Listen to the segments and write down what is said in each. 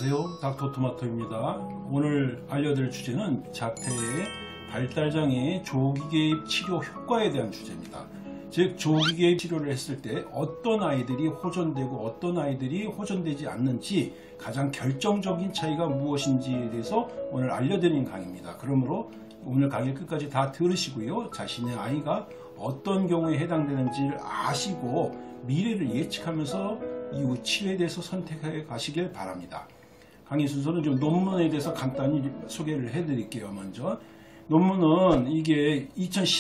안녕하세요, 닥터토마토입니다. 오늘 알려드릴 주제는 자폐의 발달장애 조기 개입 치료 효과에 대한 주제입니다. 즉 조기 개입 치료를 했을 때 어떤 아이들이 호전되고 어떤 아이들이 호전되지 않는지 가장 결정적인 차이가 무엇인지에 대해서 오늘 알려드리는 강의입니다. 그러므로 오늘 강의를 끝까지 다 들으시고요, 자신의 아이가 어떤 경우에 해당되는지를 아시고 미래를 예측하면서 이후 치료에 대해서 선택해 가시길 바랍니다. 강의 순서는 좀 논문에 대해서 간단히 소개를 해 드릴게요. 먼저 논문은 이게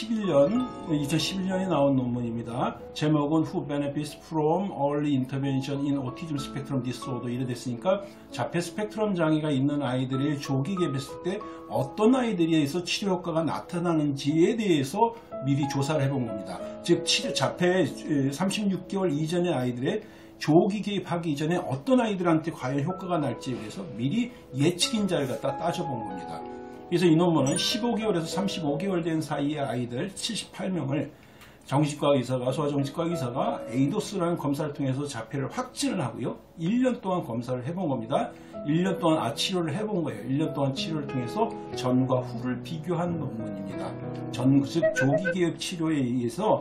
2011년에 나온 논문입니다. 제목은 Who benefits from early intervention in autism spectrum disorder 이래 됐으니까 자폐 스펙트럼 장애가 있는 아이들의 조기 개입했을 때 어떤 아이들에 의해서 치료 효과가 나타나는지에 대해서 미리 조사를 해본 겁니다. 즉 자폐 36개월 이전의 아이들의 조기 개입하기 이전에 어떤 아이들한테 과연 효과가 날지에 대해서 미리 예측인자를 갖다 따져본 겁니다. 그래서 이 논문은 15개월에서 35개월 된 사이의 아이들 78명을 정신과 의사가, 소아정신과 의사가 에이도스라는 검사를 통해서 자폐를 확진을 하고요, 1년 동안 검사를 해본 겁니다. 1년 동안 치료를 해본 거예요. 1년 동안 치료를 통해서 전과 후를 비교한 논문입니다. 즉 조기 개입 치료에 의해서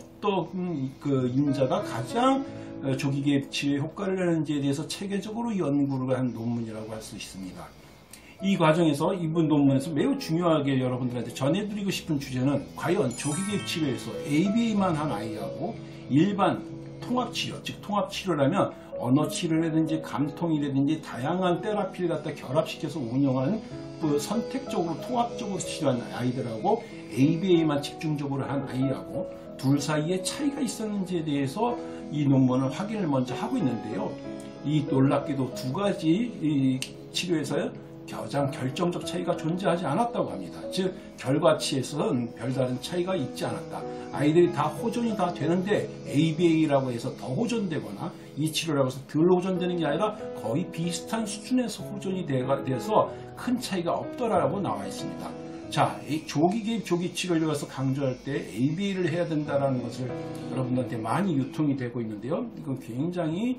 어떤 그 인자가 가장 조기 개입 치료에 효과를 내는지에 대해서 체계적으로 연구를 한 논문이라고 할 수 있습니다. 이 과정에서 이번 논문에서 매우 중요하게 여러분들한테 전해드리고 싶은 주제는 과연 조기 개입 치료에서 ABA만 한 아이하고 일반 통합치료, 즉 통합치료라면 언어치료라든지 감통이라든지 다양한 테라피를 갖다 결합시켜서 운영하는 그 선택적으로 통합적으로 치료하는 아이들하고 ABA만 집중적으로 한 아이하고 둘 사이에 차이가 있었는지에 대해서 이 논문을 확인을 먼저 하고 있는데요. 이 놀랍게도 두 가지 치료에서 가장 결정적 차이가 존재하지 않았다고 합니다. 즉 결과치에서는 별다른 차이가 있지 않았다. 아이들이 다 호전이 다 되는데 ABA라고 해서 더 호전되거나 이 치료라고 해서 덜 호전되는 게 아니라 거의 비슷한 수준에서 호전이 돼서 큰 차이가 없더라고 나와 있습니다. 자, 조기 개입 조기 치료를 위해서 강조할 때 ABA를 해야 된다는 것을 여러분들한테 많이 유통이 되고 있는데요. 이건 굉장히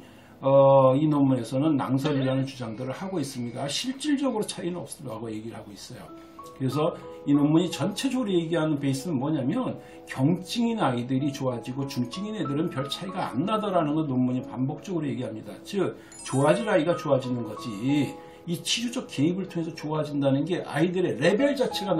이 논문에서는 낭설이라는 주장들을 하고 있습니다. 실질적으로 차이는 없다고 얘기를 하고 있어요. 그래서 이 논문이 전체적으로 얘기하는 베이스는 뭐냐면 경증인 아이들이 좋아지고 중증인 애들은 별 차이가 안 나더라는 걸 논문이 반복적으로 얘기합니다. 즉 좋아질 아이가 좋아지는 거지 이 치료적 개입을 통해서 좋아진다는 게 아이들의 레벨 자체가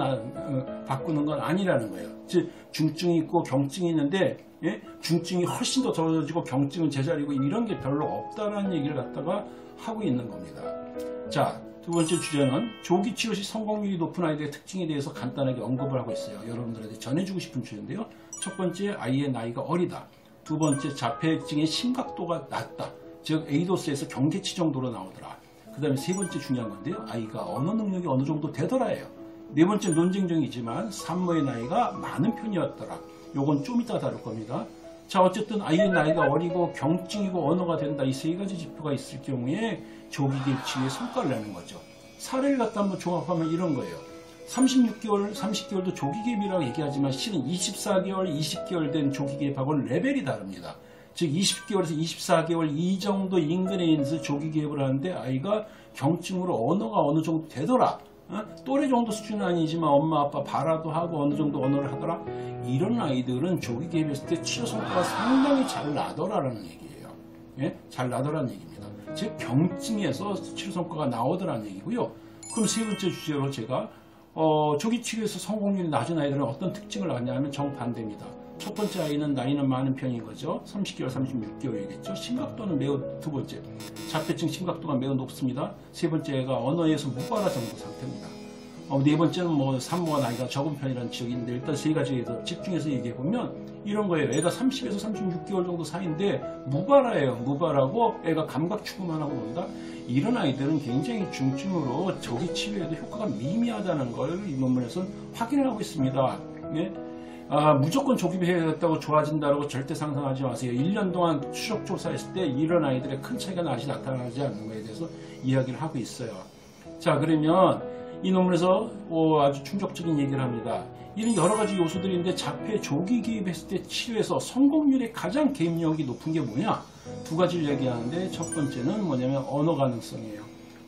바꾸는 건 아니라는 거예요. 즉 중증이 있고 경증이 있는데 중증이 훨씬 더 덜어지고 경증은 제자리고 이런 게 별로 없다는 얘기를 갖다가 하고 있는 겁니다. 자, 두 번째 주제는 조기 치료 시 성공률이 높은 아이들의 특징에 대해서 간단하게 언급을 하고 있어요. 여러분들한테 전해주고 싶은 주제인데요. 첫 번째, 아이의 나이가 어리다. 두 번째, 자폐증의 심각도가 낮다. 즉 에이도스에서 경계치 정도로 나오더라. 그 다음에 세 번째 중요한 건데요. 아이가 언어 능력이 어느 정도 되더라예요. 네 번째 논쟁적이지만 산모의 나이가 많은 편이었더라. 요건 좀 이따 다룰 겁니다. 자, 어쨌든 아이의 나이가 어리고 경증이고 언어가 된다. 이 세 가지 지표가 있을 경우에 조기 개입 치료에 성과를 내는 거죠. 사례를 갖다 한번 종합하면 이런 거예요. 36개월, 30개월도 조기 개입이라고 얘기하지만 실은 24개월, 20개월 된 조기 개입하고는 레벨이 다릅니다. 즉 20개월에서 24개월 이 정도 인근에 있는 조기 개입을 하는데 아이가 경증으로 언어가 어느 정도 되더라. 또래 정도 수준은 아니지만 엄마 아빠 발화도 하고 어느 정도 언어를 하더라. 이런 아이들은 조기 개입했을 때 치료 성과가 상당히 잘 나더라라는 얘기예요. 예? 잘 나더라는 얘기입니다. 즉 경증에서 치료 성과가 나오더라는 얘기고요. 그럼 세 번째 주제로 제가 조기 치료에서 성공률이 낮은 아이들은 어떤 특징을 갖냐면 정반대입니다. 첫 번째 아이는 나이는 많은 편인 거죠. 30개월, 36개월이겠죠. 심각도는 매우 두 번째. 자폐증 심각도가 매우 높습니다. 세 번째가 언어에서 무발화 정도 상태입니다. 네 번째는 뭐 산모가 나이가 적은 편이라는 지적이 있는데 일단 세 가지에 더 집중해서 얘기해 보면 이런 거예요. 애가 30에서 36개월 정도 사이인데 무발화예요. 무발하고 애가 감각 추구만 하고 논다. 이런 아이들은 굉장히 중증으로 조기 치료에도 효과가 미미하다는 걸 이 논문에서는 확인을 하고 있습니다. 예? 무조건 조기 개입했다고 좋아진다고 절대 상상하지 마세요. 1년 동안 추적 조사했을 때 이런 아이들의 큰 차이가 나타나지 않는 것에 대해서 이야기를 하고 있어요. 자, 그러면 이 논문에서 아주 충격적인 얘기를 합니다. 이런 여러 가지 요소들인데 자폐 조기 개입했을 때 치료에서 성공률이 가장 개입력이 높은 게 뭐냐? 두 가지를 얘기하는데 첫 번째는 뭐냐면 언어 가능성이에요.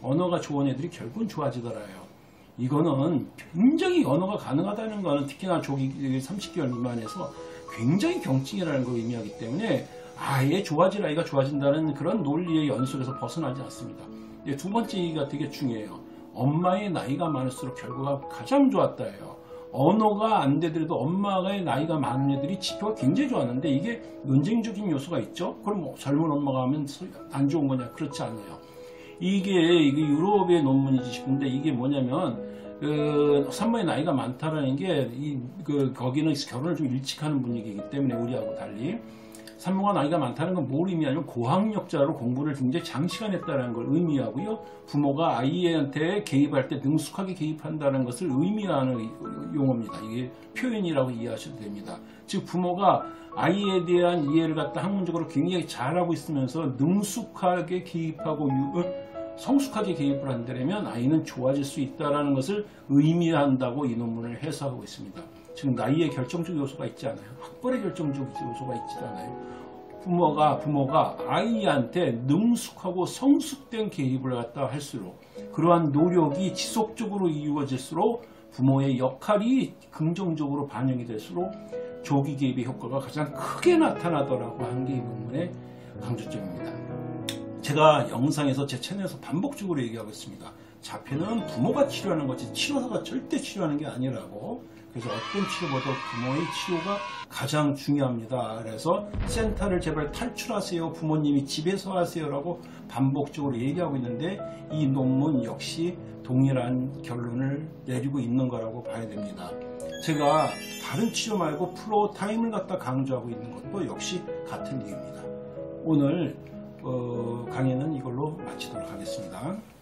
언어가 좋은 애들이 결국은 좋아지더라요. 이거는 굉장히 언어가 가능하다는 거는 특히나 조기 30개월 미만에서 굉장히 경증이라는 걸 의미하기 때문에 아예 좋아질 아이가 좋아진다는 그런 논리의 연속에서 벗어나지 않습니다. 두 번째 얘기가 되게 중요해요. 엄마의 나이가 많을수록 결과가 가장 좋았다예요. 언어가 안 되더라도 엄마의 나이가 많은 애들이 지표가 굉장히 좋았는데 이게 논쟁적인 요소가 있죠. 그럼 뭐 젊은 엄마가 하면 안 좋은 거냐? 그렇지 않아요. 이게 유럽의 논문이지 싶은데 이게 뭐냐면 산모의 나이가 많다라는 게 거기는 결혼을 좀 일찍 하는 분위기이기 때문에 우리하고 달리 산모가 나이가 많다는 건 뭘 의미하냐면 고학력자로 공부를 굉장히 장시간 했다는 걸 의미하고요. 부모가 아이한테 개입할 때 능숙하게 개입한다는 것을 의미하는 용어입니다. 이게 표현이라고 이해하셔도 됩니다. 즉 부모가 아이에 대한 이해를 갖다 학문적으로 굉장히 잘하고 있으면서 능숙하게 개입하고 성숙하게 개입을 한다면 아이는 좋아질 수 있다는 것을 의미한다고 이 논문을 해석하고 있습니다. 지금 나이의 결정적 요소가 있지 않아요. 학벌의 결정적 요소가 있지 않아요. 부모가 아이한테 능숙하고 성숙된 개입을 갖다 할수록 그러한 노력이 지속적으로 이루어질수록 부모의 역할이 긍정적으로 반영이 될수록 조기 개입의 효과가 가장 크게 나타나더라고 하는 게 이 논문의 강조점입니다. 제가 영상에서 제 채널에서 반복적으로 얘기하고 있습니다. 자폐는 부모가 치료하는 거지 치료사가 절대 치료하는 게 아니라고. 그래서 어떤 치료보다 부모의 치료가 가장 중요합니다. 그래서 센터를 제발 탈출하세요. 부모님이 집에서 하세요라고 반복적으로 얘기하고 있는데 이 논문 역시 동일한 결론을 내리고 있는 거라고 봐야 됩니다. 제가 다른 치료 말고 플로우 타임을 갖다 강조하고 있는 것도 역시 같은 이유입니다. 오늘 강의는 이걸로 마치도록 하겠습니다.